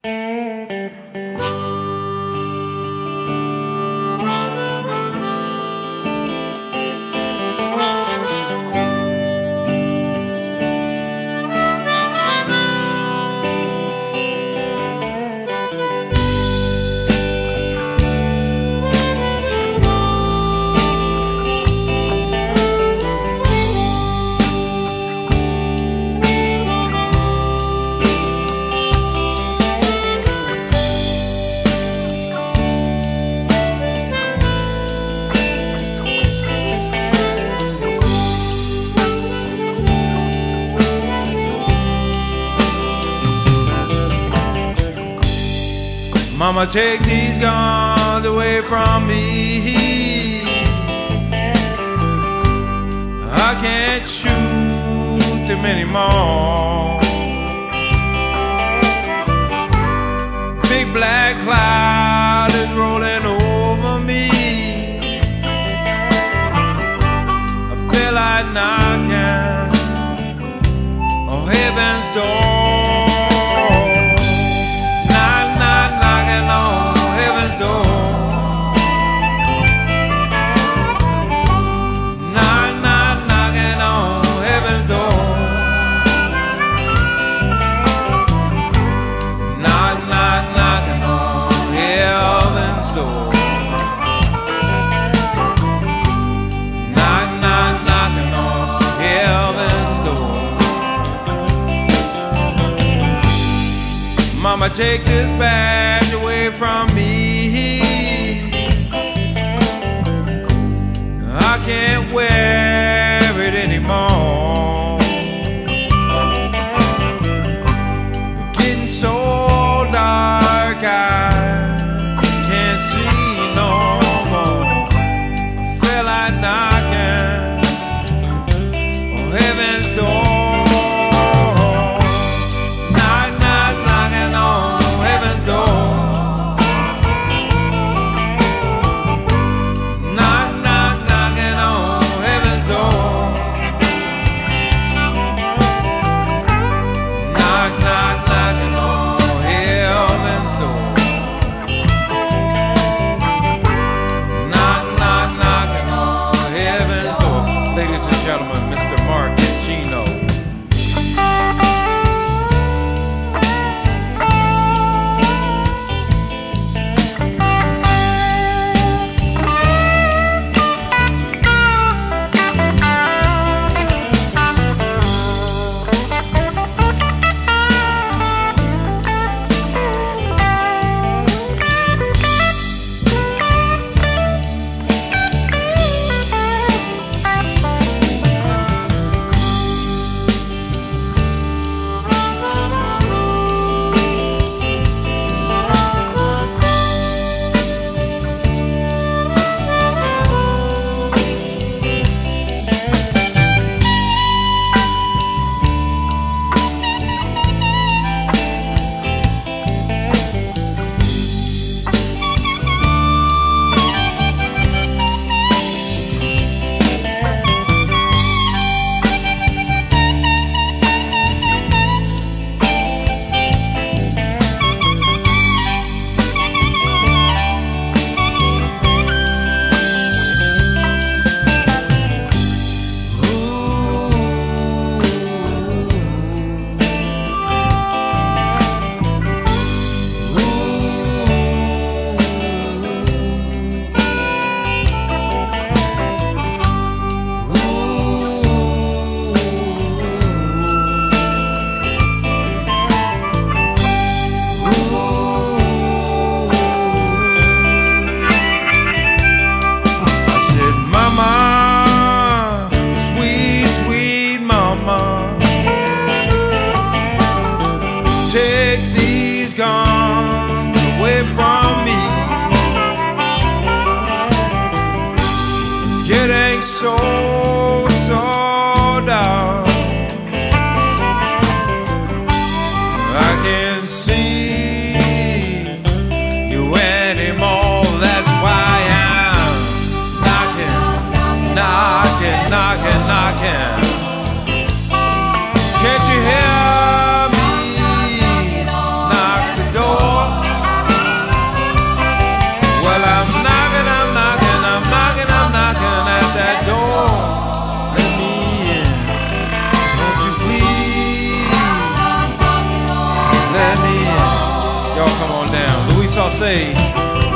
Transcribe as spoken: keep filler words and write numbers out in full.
Mama, take these guns away from me. I can't shoot them anymore. Big black cloud is rolling over me. I feel like knocking on heaven's door. Mama, take this badge away from me. I can't wear it anymore. It's getting so dark I can't see no more. I feel like knocking on heaven's door. Y'all come on down. Louis Sauce.